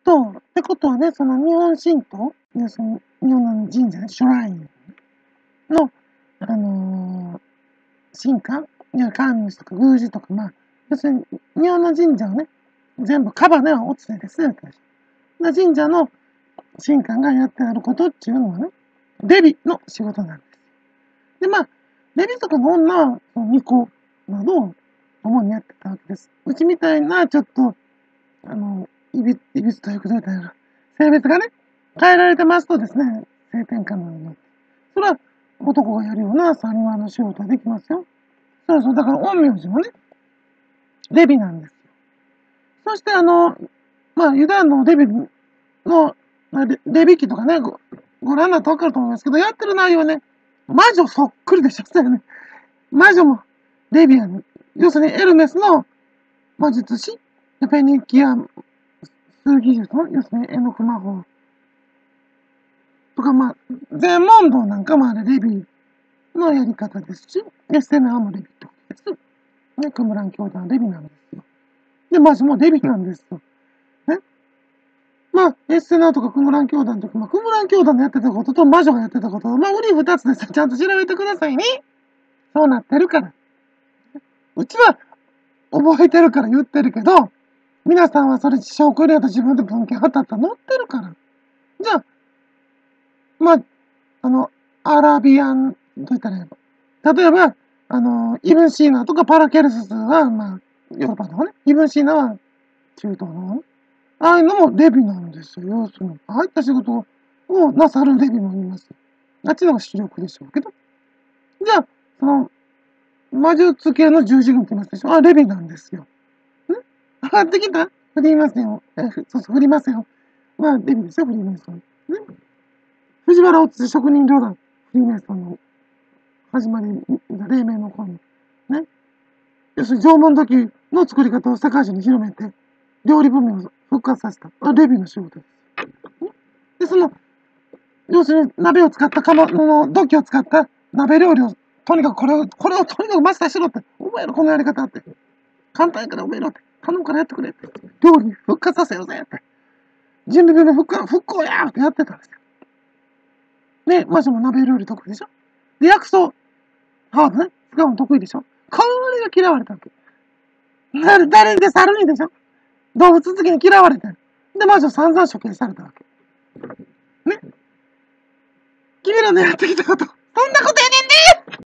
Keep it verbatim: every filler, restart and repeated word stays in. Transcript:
と、ってことはね、その日本神道、要するに日本の神社ね、シュラインの、あのー、神官、いや神主とか宮司とか、まあ、要するに日本の神社をね、全部カバネは落ちてですね、神社の神官がやってあることっていうのはね、デビの仕事なんです。で、まあ、デビとかの女は、その巫女などを主にやってたわけです。うちみたいな、ちょっと、あの、いび、いびつということみたいな、性別がね、変えられてますとですね、性転換などになって。それは、男がやるようなサニワの仕事はできますよ。そうそう、だから、陰陽師もね、デビなんですよ。そして、あの、まあ、ユダヤのデビの、レレビ記とかね、ごご覧になってわかると思いますけど、やってる内容はね、魔女そっくりでしょ、ね。魔女もデビアン。要するにエルメスの魔術師、フェニキア数技術の、要するに絵の具魔法とか、まあ、全問答なんかもあれレビのやり方ですし、エステナーもレビってことです。ね、クムラン兄弟のレビなんですよ。で、魔女もレビなんですよ。ね。まあ、エッセナーとかクムラン兄弟の時、まあ、クムラン兄弟のやってたことと魔女がやってたこと、まあ、売り二つです。ちゃんと調べてくださいね。そうなってるから。うちは覚えてるから言ってるけど、皆さんはそれ証拠入れと自分で文献貼ったったら載ってるから。じゃあ、まあ、あの、アラビアン、どう言ったらいいの？例えば、あの、イブンシーナとかパラケルスは、まあ、ヨーロッパの方ね。イブンシーナは中東の方ね。ああいうのもレビなんですよ。要するに、ああいった仕事をなさるレビもいます。あっちの方が主力でしょうけど。じゃあ、その、魔術系の十字軍って言いますでしょ。あ、レビなんですよ。ん上がってきた振りますよ。え、そうそう、振りますよ。まあ、レビですよ、フリーメイソン。ね。藤原落ち職人旅団、フリーメイソンの始まり、黎明の頃に。ね。要するに縄文土器の作り方を世界中に広めて、料理文明を復活させた。あ、レビの仕事です。で、その、要するに鍋を使った釜の土器を使った鍋料理を、とにかくこれを、これをとにかくマスターしろって。覚えろ、このやり方って。簡単やから覚えろって。頼むからやってくれって。料理復活させようぜって。人類病の復活復興やーってやってたんですよ。ね、マジも鍋料理得意でしょ。で、薬草、ハーブね、使うの得意でしょ。これが嫌われたわけ。誰誰にで猿にでしょ。動物好きに嫌われてる。で、魔女散々処刑されたわけ。ね。君らのやってきたこと、そんなことやねんで